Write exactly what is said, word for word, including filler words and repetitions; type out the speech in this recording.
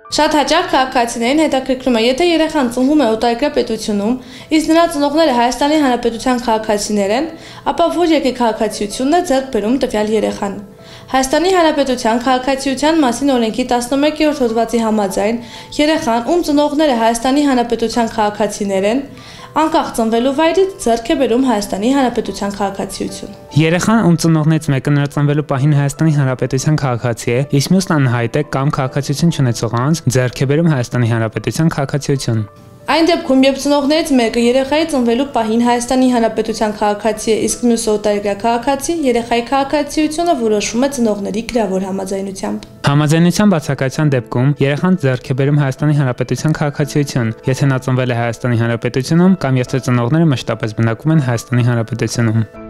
Շատ հաճախ քաղաքացիներին հետաքրքրում է, եթե երեխան ծնվում է օտարերկրյա պետությունում, իսկ նրա ծնողները Հայաստանի Հանրապետության քաղաքացիներ են, ապա որ երկրի քաղաքացիությունն է ձեռք բերում տվյալ երեխան։ Հայաստանի Հանրապետության քաղաքացիության մասին օրենքի տասնմեկերորդ հոդվածի համաձայն երեխան, ում ծնողները Հայաստանի Հանրապետության քաղաքացիներ են, անկախ ծնվելու վայրից ձեռք է բերում Հայաստանի Հանրապետության քաղաքացիություն։ Երեխան, ում ծնողներից մեկը նրա ծնվելու պահին Հայաստանի Հանրապետության քաղաքացի է, իսկ մյուսն անհայտ է կամ քաղաքացիություն չունեցող անձ, ձեռք է բերում Հայաստանի Հանրապետության քաղաքացիություն։ Այն դեպքում, երբ ծնողներից մեկը երեխայի ծնվելու պահին Հայաստանի Հանրապետության քաղաքացի է, իսկ մյուսը օտարերկրյա քաղաքացի, երեխայի քաղաքացիությունը որոշվում է ծնողների գրավոր համաձայնությամբ։ Համաձայնության բացակայության դեպքում երեխան ձեռք է բերում Հայաստանի Հանրապետության քաղաքացիություն, եթե նա ծնվել է Հայաստանի Հանրապետությունում կամ եթե ծնողները մշտապես բնակվում են Հայաստանի Հանրապետությունում։